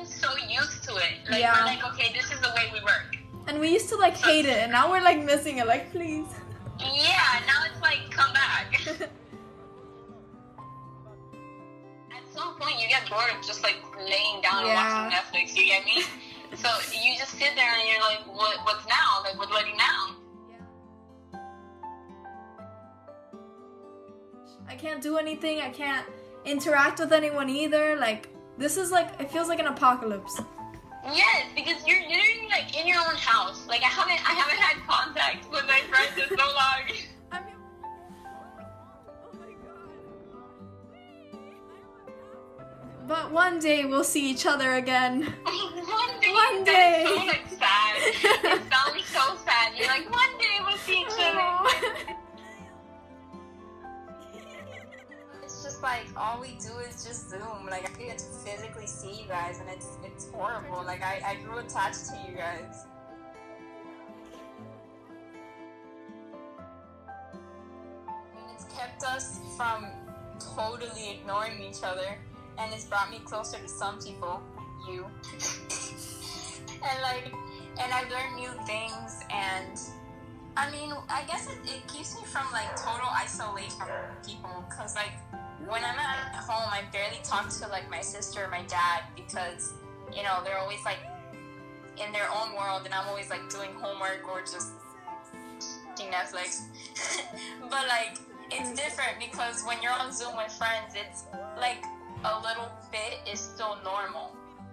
so used to it. Like, yeah. we're like, okay, this is the way we work. And we used to like hate it, and now we're like missing it, like, please. Yeah, now it's like, come back. At some point, you get bored of just like laying down and watching Netflix, you get me? So you just sit there and you're like, what's now? Like, what do I do now? I can't do anything, I can't interact with anyone either. Like, this is like, it feels like an apocalypse. Yes, because you're literally like in your own house. Like, I haven't had contact with my friends in so long. I mean, oh my god. But one day we'll see each other again. One day. That's so like sad. It sounds so sad. You're like, one day we'll see each other. Like, all we do is just Zoom. Like, I get to physically see you guys, and it's horrible. Like, I grew attached to you guys. And it's kept us from totally ignoring each other, and it's brought me closer to some people, you. and I've learned new things, and I mean, I guess it keeps me from like total isolation from people, because like, when I'm at home, I barely talk to like my sister or my dad, because, you know, they're always like in their own world, and I'm always like doing homework or just watching Netflix. But like, it's different, because when you're on Zoom with friends, it's like a little bit is still normal.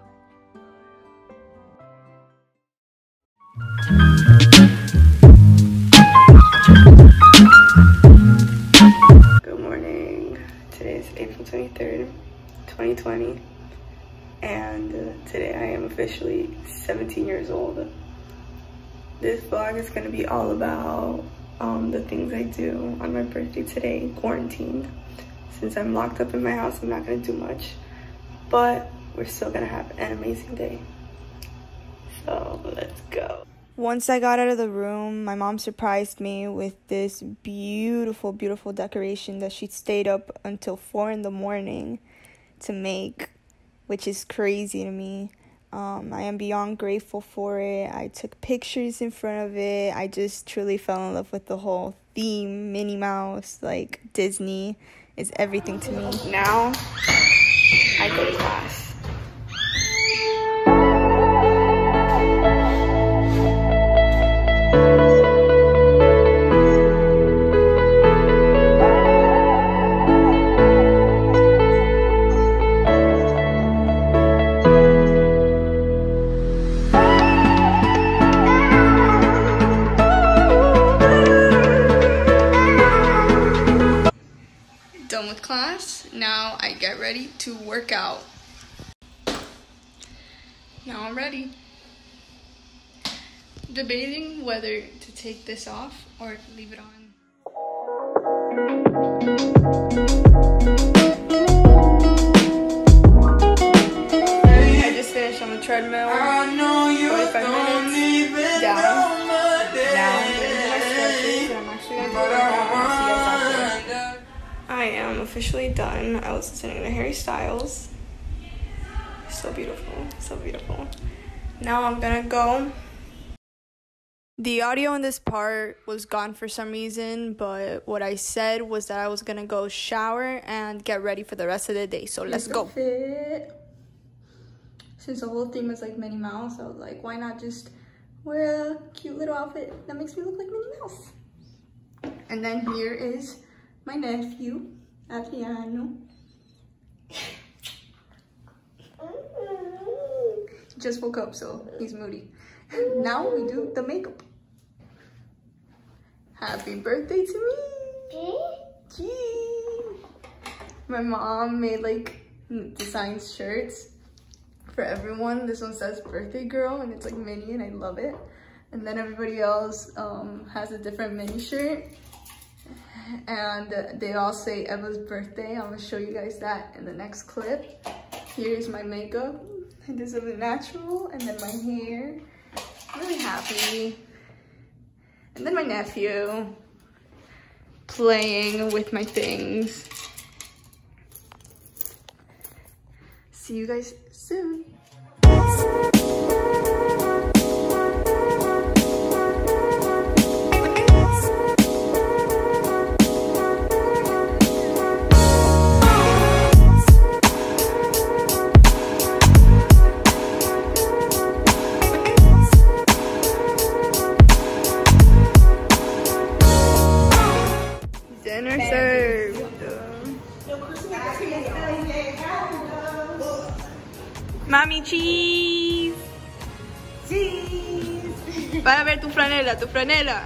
Good morning. Today is April 23rd, 2020, and today I am officially 17 years old. This vlog is going to be all about the things I do on my birthday today, quarantined. Since I'm locked up in my house, I'm not going to do much, but we're still going to have an amazing day. So let's go. Once I got out of the room, my mom surprised me with this beautiful, beautiful decoration that she stayed up until 4 in the morning to make, which is crazy to me. I am beyond grateful for it. I took pictures in front of it. I just truly fell in love with the whole theme. Minnie Mouse, like Disney, is everything to me. Now, I go to class. Done with class. Now I get ready to work out. Now I'm ready. Debating whether to take this off or leave it on. I just finished on the treadmill. 45 minutes down. Now I'm getting to my stretches, and I'm actually gonna do it. I am officially done. I was listening to Harry Styles. So beautiful, so beautiful. Now I'm gonna go. The audio in this part was gone for some reason, but what I said was that I was gonna go shower and get ready for the rest of the day. So let's go. Fit. Since the whole theme is like Minnie Mouse, I was like, why not just wear a cute little outfit that makes me look like Minnie Mouse? And then here is my nephew, Adriano. Just woke up, so he's moody. Now we do the makeup. Happy birthday to me! Gee. My mom made like designed shirts for everyone. This one says birthday girl, and it's like Minnie, and I love it. And then everybody else has a different Minnie shirt. And they all say Eva's birthday. I'm gonna show you guys that in the next clip. Here's my makeup. This is natural, and then my hair. I'm really happy. And then my nephew playing with my things. See you guys soon. Mami, cheese. Cheese. Para ver tu franela, tu franela.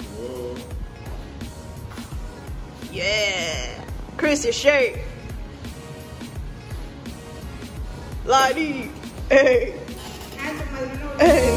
Yeah. Chris, your shirt. Lottie. Hey. Hey.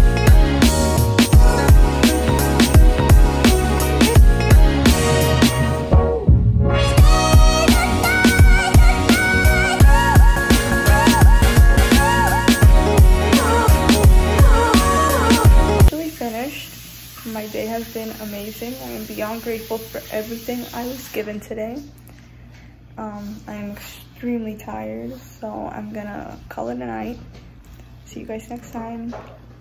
My day has been amazing. I am beyond grateful for everything I was given today. I am extremely tired, so I'm gonna call it a night. See you guys next time.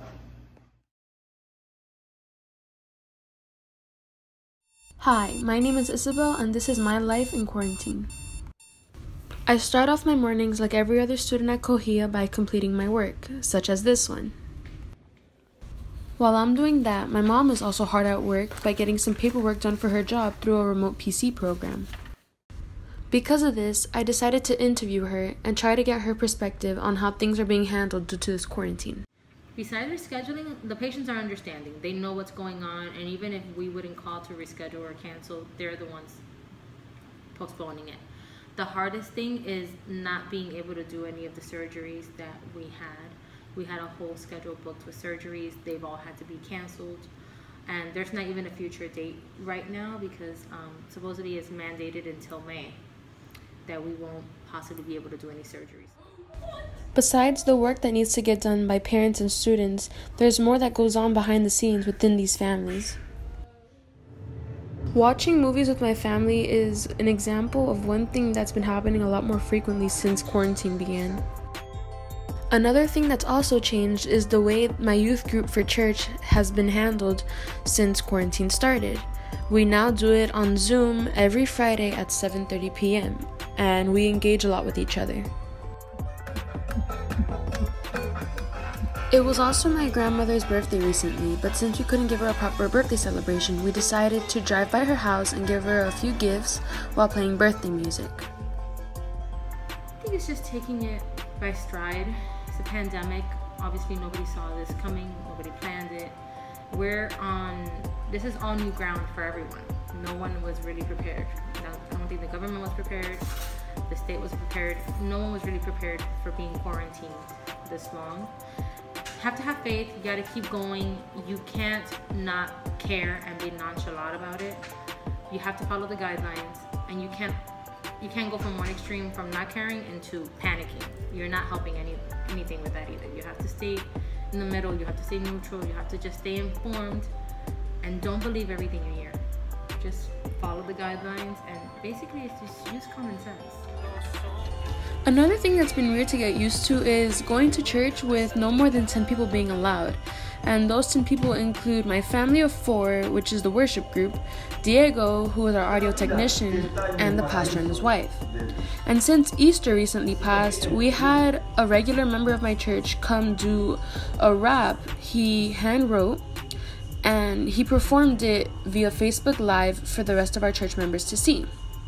Hi, my name is Isabel and this is my life in quarantine. I start off my mornings like every other student at Hialeah by completing my work, such as this one. While I'm doing that, my mom is also hard at work by getting some paperwork done for her job through a remote PC program. Because of this, I decided to interview her and try to get her perspective on how things are being handled due to this quarantine. Besides rescheduling, the patients are understanding. They know what's going on, and even if we wouldn't call to reschedule or cancel, they're the ones postponing it. The hardest thing is not being able to do any of the surgeries that we had. We had a whole schedule booked with surgeries. They've all had to be canceled. And there's not even a future date right now because supposedly it's mandated until May that we won't possibly be able to do any surgeries. Besides the work that needs to get done by parents and students, there's more that goes on behind the scenes within these families. Watching movies with my family is an example of one thing that's been happening a lot more frequently since quarantine began. Another thing that's also changed is the way my youth group for church has been handled since quarantine started. We now do it on Zoom every Friday at 7:30 p.m. and we engage a lot with each other. It was also my grandmother's birthday recently, but since we couldn't give her a proper birthday celebration, we decided to drive by her house and give her a few gifts while playing birthday music. I think it's just taking it by stride. It's a pandemic. Obviously nobody saw this coming, nobody planned it. This is all new ground for everyone. No one was really prepared. I don't think the government was prepared, the state was prepared. No one was really prepared for being quarantined this long. You have to have faith, you gotta keep going. You can't not care and be nonchalant about it. You have to follow the guidelines, and you can't go from one extreme, from not caring into panicking. You're not helping anything with that either. You have to stay in the middle, you have to stay neutral, you have to just stay informed, and don't believe everything you hear. Just follow the guidelines, and basically it's just use common sense. Another thing that's been weird to get used to is going to church with no more than 10 people being allowed. And those 10 people include my family of 4, which is the worship group, Diego, who is our audio technician, and the pastor and his wife. And since Easter recently passed, we had a regular member of my church come do a rap he hand wrote, and he performed it via Facebook Live for the rest of our church members to see.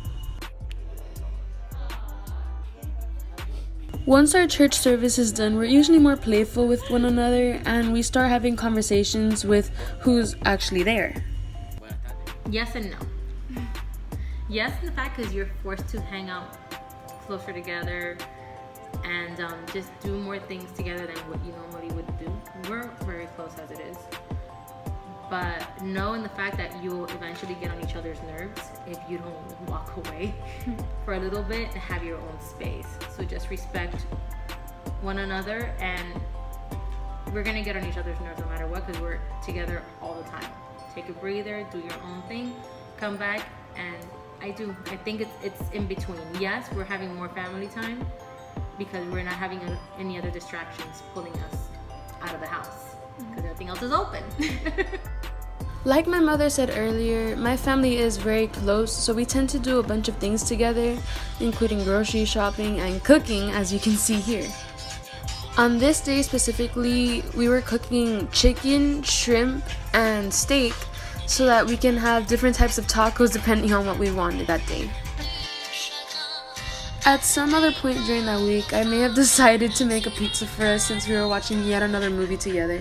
Once our church service is done, we're usually more playful with one another, and we start having conversations with who's actually there. Yes and no. Yes, in the fact because you're forced to hang out closer together and just do more things together than what you normally would do. We're very close as it is. But no, in the fact that you'll eventually get on each other's nerves if you don't walk away for a little bit and have your own space. So just respect one another, and we're gonna get on each other's nerves no matter what because we're together all the time. Take a breather, do your own thing, come back, and I think it's in between. Yes, we're having more family time because we're not having any other distractions pulling us out of the house because everything else is open. Like my mother said earlier, my family is very close, so we tend to do a bunch of things together, including grocery shopping and cooking, as you can see here. On this day specifically, we were cooking chicken, shrimp, and steak so that we can have different types of tacos depending on what we wanted that day. At some other point during that week, I may have decided to make a pizza for us since we were watching yet another movie together.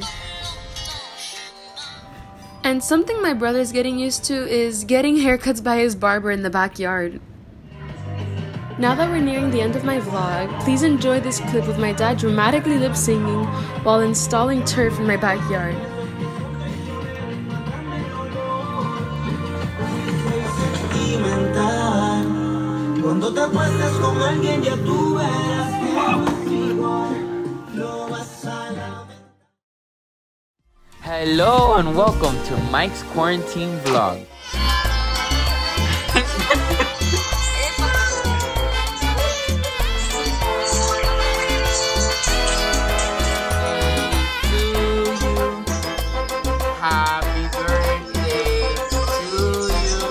And something my brother's getting used to is getting haircuts by his barber in the backyard. Now that we're nearing the end of my vlog, please enjoy this clip of my dad dramatically lip-singing while installing turf in my backyard. Hello and welcome to Mike's Quarantine Vlog. Happy birthday to you.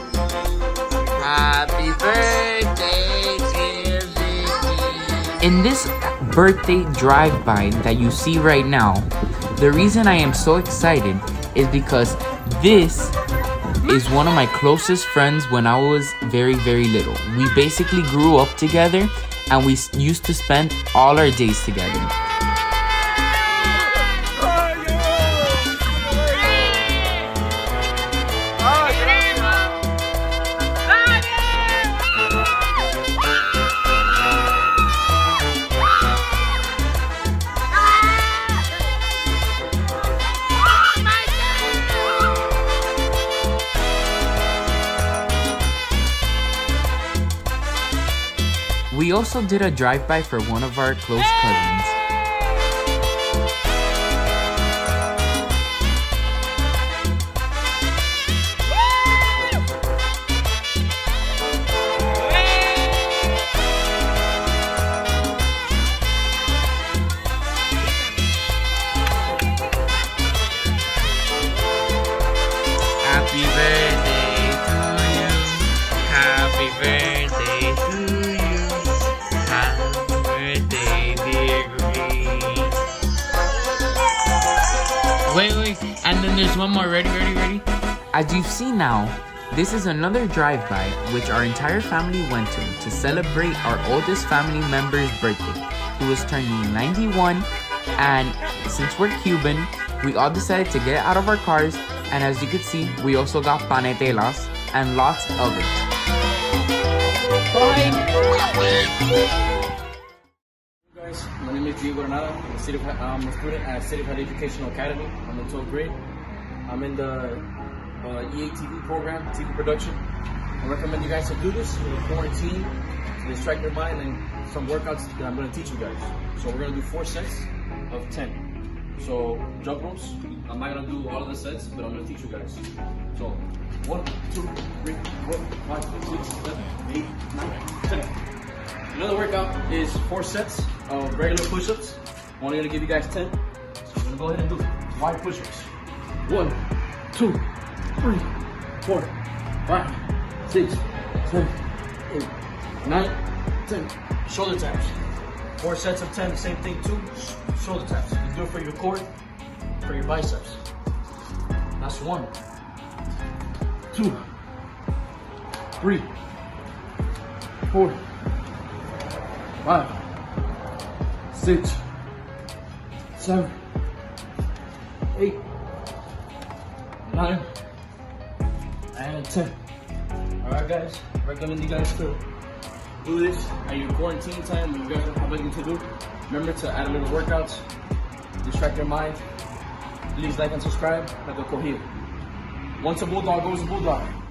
Happy birthday, dear Vicky. In this birthday drive-by that you see right now, the reason I am so excited is because this is one of my closest friends when I was very, very little. We basically grew up together and we used to spend all our days together. We also did a drive-by for one of our close cousins. Happy birthday to you. Happy birthday to you. Wait, and then there's one more. Ready? As you've seen now, this is another drive-by which our entire family went to celebrate our oldest family member's birthday, who was turning 91, and since we're Cuban, we all decided to get out of our cars, and as you can see, we also got panetelas and lots of it. Guys, my name is Diego Granada. I'm a student at City of Hialeah Educational Academy. I'm in 12th grade. I'm in the EATV program, TV production. I recommend you guys to do this in quarantine to distract your mind and some workouts that I'm going to teach you guys. So we're going to do 4 sets of 10. So jump ropes. I'm not going to do all of the sets, but I'm going to teach you guys. So 1, 2, 3, 4, 5, 6, 7, 8, 9, 10. Another workout is 4 sets of regular push-ups. I'm only gonna give you guys 10. So I'm gonna go ahead and do wide push-ups. 1, 2, 3, 4, 5, 6, 7, 8, 9, 10. Shoulder taps. 4 sets of 10, same thing too. Shoulder taps. You do it for your core, for your biceps. That's 1, 2, 3, 4, 5, 6, 7, 8, 9, and 10. Alright guys, recommend you guys to do this at your quarantine time when you guys don't have anything to do. Remember to add a little workouts, distract your mind. Please like and subscribe. Once a bulldog goes a bulldog.